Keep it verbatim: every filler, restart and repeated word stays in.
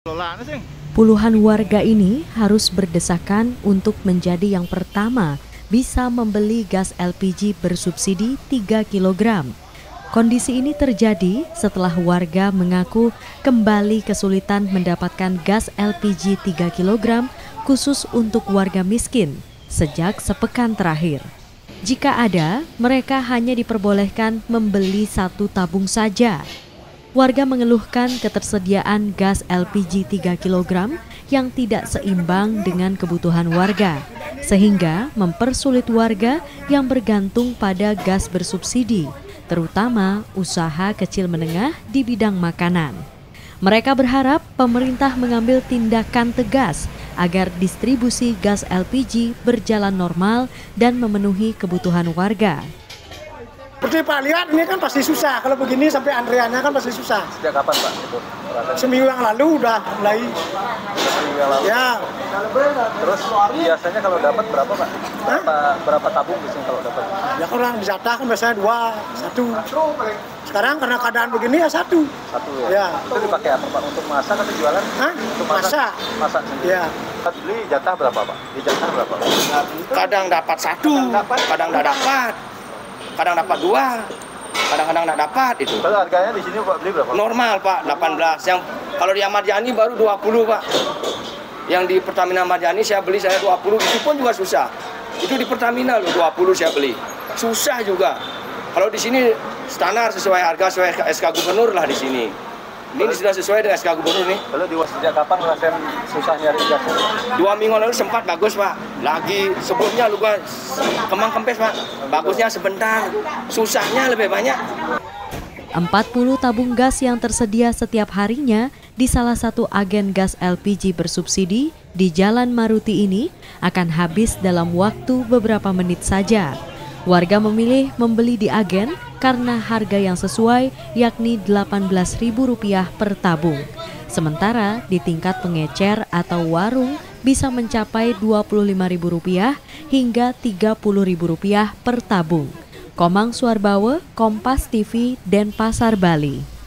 Puluhan warga ini harus berdesakan untuk menjadi yang pertama bisa membeli gas L P G bersubsidi tiga kilogram. Kondisi ini terjadi setelah warga mengaku kembali kesulitan mendapatkan gas L P G tiga kilogram khusus untuk warga miskin sejak sepekan terakhir. Jika ada, mereka hanya diperbolehkan membeli satu tabung saja. Warga mengeluhkan ketersediaan gas L P G tiga kilogram yang tidak seimbang dengan kebutuhan warga, sehingga mempersulit warga yang bergantung pada gas bersubsidi, terutama usaha kecil menengah di bidang makanan. Mereka berharap pemerintah mengambil tindakan tegas agar distribusi gas L P G berjalan normal dan memenuhi kebutuhan warga. Seperti Pak lihat, ini kan pasti susah. Kalau begini sampai antreannya kan pasti susah. Sejak kapan Pak itu? Seminggu yang lalu udah mulai. Seminggu yang lalu? Ya. Terus biasanya kalau dapat berapa Pak? Berapa, berapa tabung biasanya kalau dapat? Ya kalau di jatah kan biasanya dua, satu. Sekarang karena keadaan begini ya satu. Satu ya? Ya. Itu dipakai apa Pak? Untuk masak atau jualan? Hah? Untuk masak. Masak sendiri? Ya. Beli jatah berapa Pak? Di jatah berapa? Kadang dapat satu, kadang tidak dapat. Kadang dapat dua, kadang-kadang nggak dapat itu. Kalau harganya di sini Pak beli berapa? Normal Pak, delapan belas. Yang kalau di Ahmad Yani baru dua puluh Pak. Yang di Pertamina Ahmad Yani saya beli saya dua puluh, itu pun juga susah. Itu di Pertamina loh dua puluh saya beli. Susah juga. Kalau di sini standar sesuai harga sesuai S K Gubernur lah di sini. Ini sudah sesuai dengan S K Gubernur nih. Lalu di sejak kapan ngerasain susah nyari gas? Dua minggu lalu sempat bagus Pak. Lagi sebelumnya lupa kemang kempes Pak. Bagusnya sebentar, susahnya lebih banyak. empat puluh tabung gas yang tersedia setiap harinya di salah satu agen gas L P G bersubsidi di Jalan Maruti ini akan habis dalam waktu beberapa menit saja. Warga memilih membeli di agen karena harga yang sesuai, yakni delapan belas ribu rupiah per tabung. Sementara di tingkat pengecer atau warung bisa mencapai dua puluh lima ribu rupiah hingga tiga puluh ribu rupiah per tabung. Komang Suarbawe, Kompas T V, Denpasar, Bali.